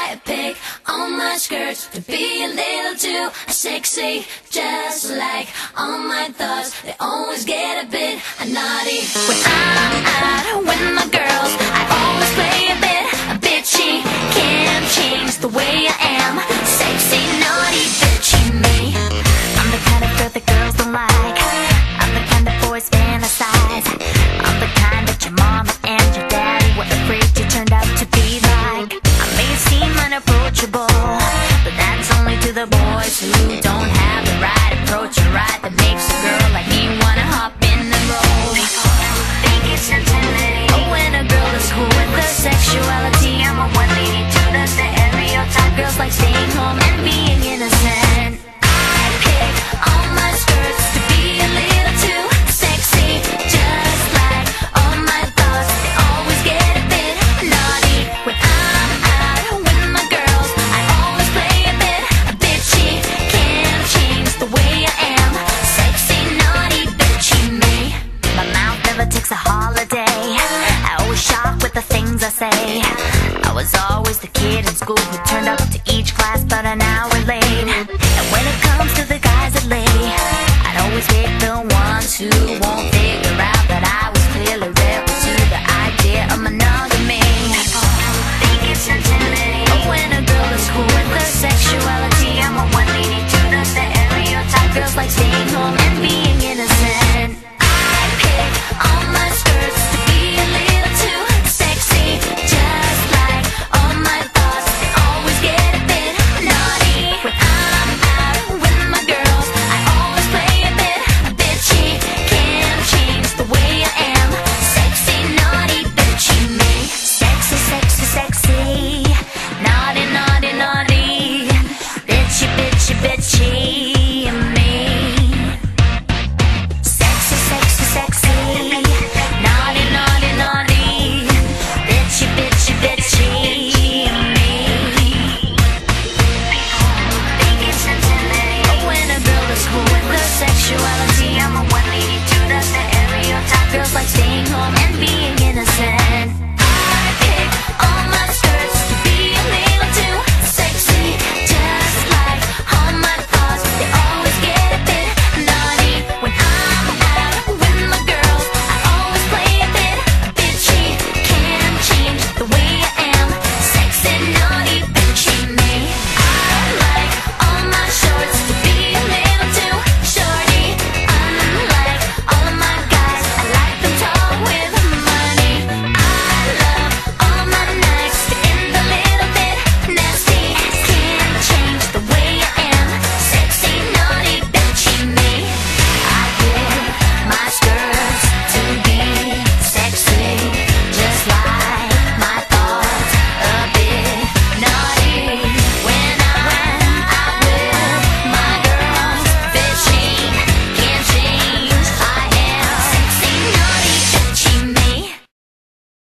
I pick on my skirts to be a little too sexy, just like all my thoughts. They always get a bit naughty. When I'm out with my girls, I always play a bit bitchy. Can't change the way I am. Sexy, naughty, bitchy me. I'm the kind of girl that girls don't like. I'm the kind that boys fantasize. I'm the kind that your mama and your daddy were afraid you turned out to be like. I may seem unapproachable, but that's only to the boys who don't have the right approach or right that makes a girl like me wanna hop in the roll. Think it's intimidating. Oh, when a girl is cool with her sexuality, I'm a 180 to the stereotype. Girls like staying home and being innocent. I pick on my skirts to be a little too sexy, just like all my thoughts. They always get a bit naughty. When I'm out with my girls, I always play a bit bitchy. Can't change the way I am. Sexy, naughty, bitchy me. My mouth never takes a holiday. I always shock with the things I say. I was always the kid in school who turned up to